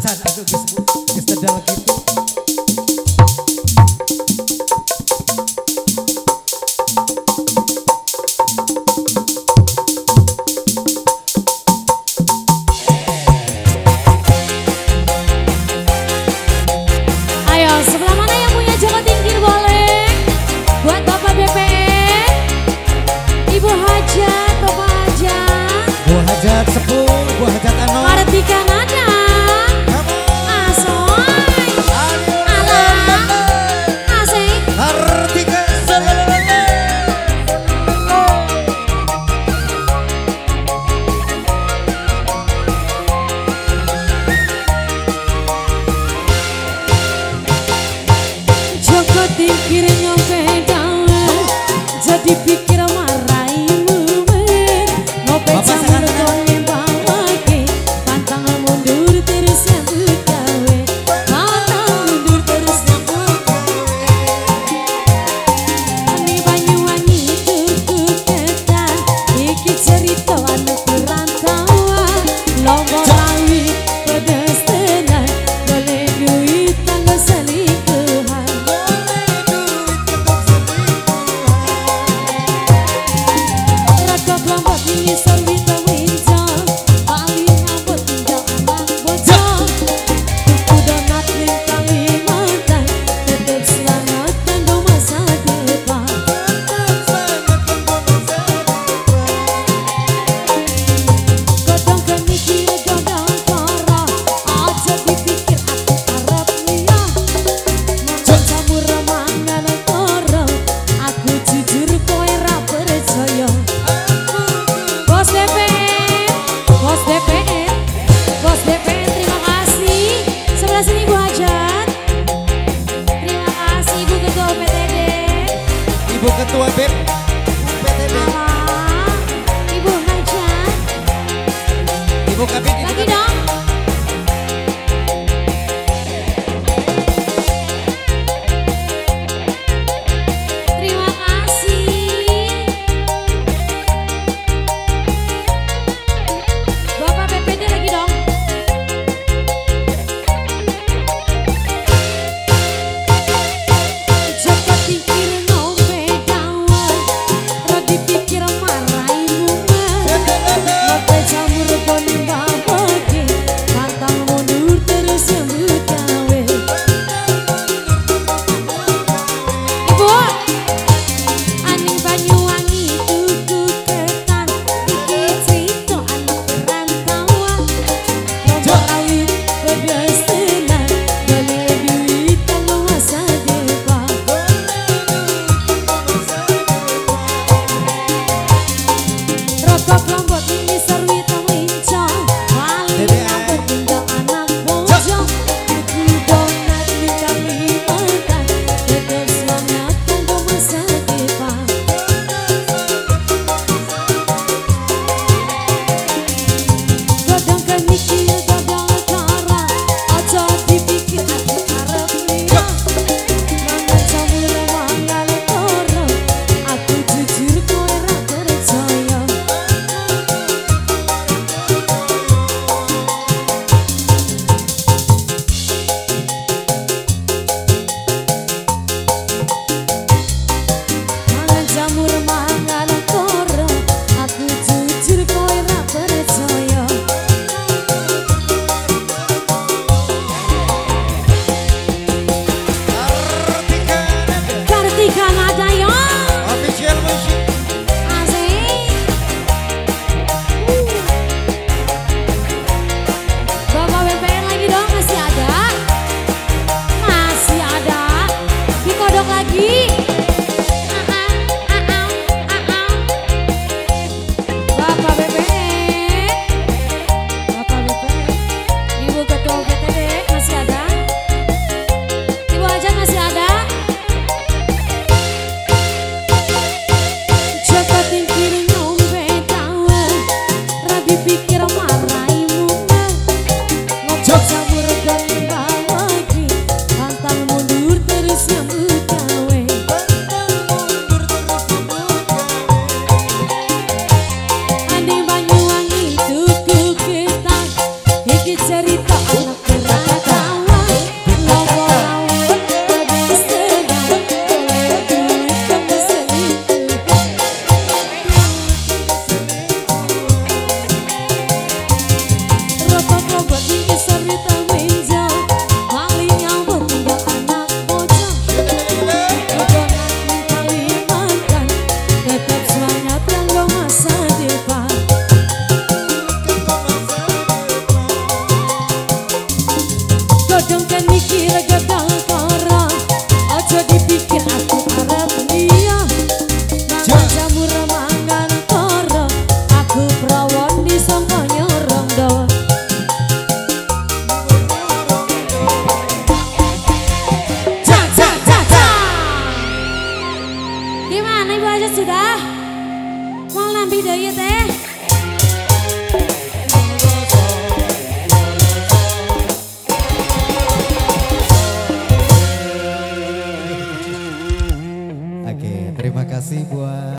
itu geus tedal gitu. Ayo sebelah mana yang punya Joko Tingkir boleh? Buat Bapak BPN, Ibu Hajat, Bapak Hajat, Bu Hajat Sepuh, Bu Hajat Ano. Martika Nada, Asoy, Alang, Asik, Hartika. Joko Tingkir nyampe gawe, jadi pikir maraimu men. Ngope Bapak campur sekarang kone bawake, pantang mundur terus nyambut gawe, pantang mundur terus nyambut gawe. Ini Banyuwangi tuku ketan, iki cerita anak perantauan. Lombok rawi pedes tenan, golek duit tanggo selingkuhan. Raka kelompok ini sawita winjo, paling ngambut tinggal anak bocah. Tuku donat ning Kalimantan, tetep selamat kanggo masa depan. Godong kemikir godong kara, aja dipikir aku arep liya. Ngomong campur mangan karo, aku jujur kowe ra percaya. Bos DPR, Bos DPR, Bos DPR, terima kasih. Sebelah sini Bu Hajat. Terima kasih Ibu Ketua PTD. Ibu Ketua BEM PTB. Alah, Ibu Hajat. Ibu Kabit. Ibu Lagi Kabit. dong. Terima kasih. Bapak PPD lagi dong. Joko Tingkir ngombe gawe, ro dipikir maraimu men. Ngope campur kone bawake, pantang mundur terus nyambut gawe. Ibu, aning Banyuwangi tuku ketan, iki cerita anak perantauan. Lombok rawi pedes tenan, golek duit kanggo masa depan. Raka kelompok ini sarwita winco, paling ngambut tinggal anak bocah. Tuku donat ning Kalimantan, tetep semangat kanggo masa depan. Godong kemikir godong kara, aja dipikir aku arep liya. Mangan campur mangan karo, aku jujur kowe ra percaya. Oke, terima kasih buat